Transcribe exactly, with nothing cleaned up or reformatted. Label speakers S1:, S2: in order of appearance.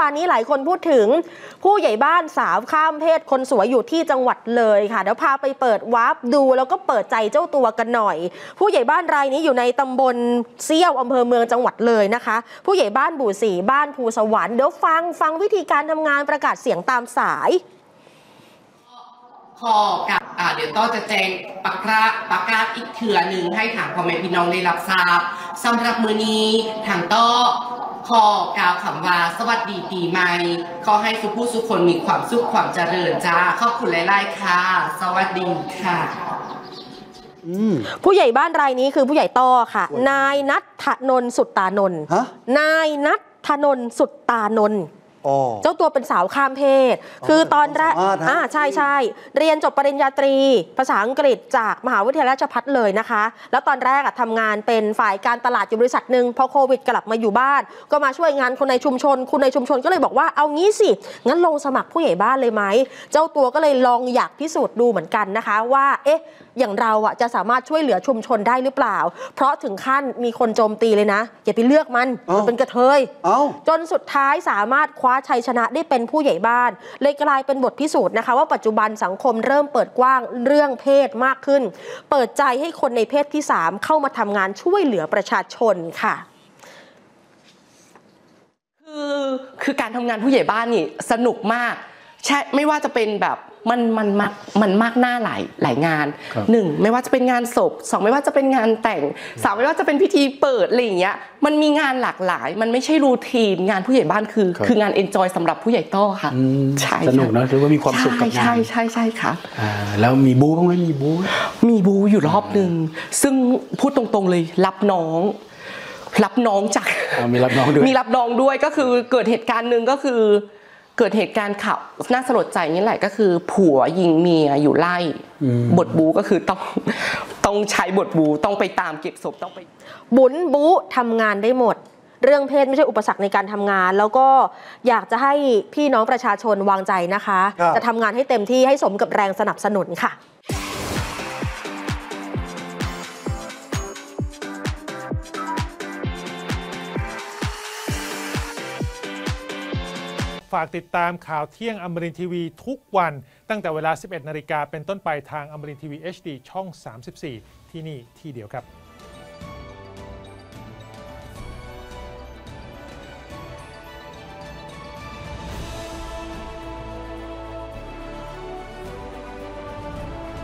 S1: วานนี้หลายคนพูดถึงผู้ใหญ่บ้านสาวข้ามเพศคนสวยอยู่ที่จังหวัดเลยค่ะเดี๋ยวพาไปเปิดวาร์ปดูแล้วก็เปิดใจเจ้าตัวกันหน่อยผู้ใหญ่บ้านรายนี้อยู่ในตำบลเซี่ยวอำเภอเมืองจังหวัดเลยนะคะผู้ใหญ่บ้านบู่สีบ้านภูสวรรค์เดี๋ยวฟังฟังวิธีการทำงานประกาศเสียงตามสาย
S2: พอกับเดี๋ยวต้อจะแจ้งประกาศประกาศอีกเถื่อหนึ่งให้ทางพ่อแม่พี่น้องได้รับทราบสำหรับมือนี้ทางต้อขอกล่าวคำว่าสวัสดีปีใหม่ขอให้ทุกผู้ทุกคนมีความสุขความเจริญจ้าขอบคุณหลายๆค่ะสวัสดีค่ะ
S1: ผู้ใหญ่บ้านรายนี้คือผู้ใหญ่ต้อค่ะนายนัทธนนท์สุตตานนท์นายนัทธนนท์สุตตานนท์เจ้าตัวเป็นสาวข้ามเพศคือตอนแรกอ่าใช่ใช่เรียนจบปริญญาตรีภาษาอังกฤษจากมหาวิทยาลัยราชภัฏเลยนะคะแล้วตอนแรกอะทำงานเป็นฝ่ายการตลาดอยู่บริษัทหนึ่งพอโควิดกลับมาอยู่บ้านก็มาช่วยงานคนในชุมชนคนในชุมชนก็เลยบอกว่าเอางี้สิงั้นลงสมัครผู้ใหญ่บ้านเลยไหมเจ้าตัวก็เลยลองอยากพิสูจน์ดูเหมือนกันนะคะว่าเอ๊ะอย่างเราอ่ะจะสามารถช่วยเหลือชุมชนได้หรือเปล่าเพราะถึงขั้นมีคนโจมตีเลยนะอย่าไปเลือกมันมันเป็นกระเทยจนสุดท้ายสามารถคว้าชัยชนะได้เป็นผู้ใหญ่บ้านเลยกลายเป็นบทพิสูจน์นะคะว่าปัจจุบันสังคมเริ่มเปิดกว้างเรื่องเพศมากขึ้นเปิดใจให้คนในเพศที่สามเข้ามาทำงานช่วยเหลือประชาชนค่ะ
S2: คือคือการทำงานผู้ใหญ่บ้านนี่สนุกมากใช่ไม่ว่าจะเป็นแบบมันมันมากมันมากหน้าหลายหลายงานหนึ่งไม่ว่าจะเป็นงานศพสองไม่ว่าจะเป็นงานแต่งสามไม่ว่าจะเป็นพิธีเปิดอะไรอย่างเงี้ยมันมีงานหลากหลายมันไม่ใช่รูทีนงานผู้ใหญ่บ้านคือคืองานเอนจอยสำหรับผู้ใหญ่ต้อค่ะ
S3: ใช่สนุกนะหรือว่ามีความสุขกับงาน
S2: ใช่ใช่ใช่ค่ะ
S3: แล้วมีบู๊บ้างไหมมีบู๊
S2: มีบู๊อยู่รอบหนึ่งซึ่งพูดตรงๆเลยรับน้องรับน้องจาก
S3: มีรับน้องด้วย
S2: มีรับน้องด้วยก็คือเกิดเหตุการณ์หนึ่งก็คือเกิดเหตุการณ์ข่าวน่าสลดใจนี่แหละก็คือผัวยิงเมียอยู่ไล่บทบูก็คือต้องต้องใช้บทบูต้องไปตามเก็บศพต้องไป
S1: บุญบูทำงานได้หมดเรื่องเพศไม่ใช่อุปสรรคในการทำงานแล้วก็อยากจะให้พี่น้องประชาชนวางใจนะคะจะทำงานให้เต็มที่ให้สมกับแรงสนับสนุนค่ะ
S4: ฝากติดตามข่าวเที่ยงอมรินทร์ทีวีทุกวันตั้งแต่เวลา สิบเอ็ดนาฬิกาเป็นต้นไปทางอมรินทร์ทีวี เอช ดี ช่อง สามสิบสี่ ที่นี่ที่เดียวครับ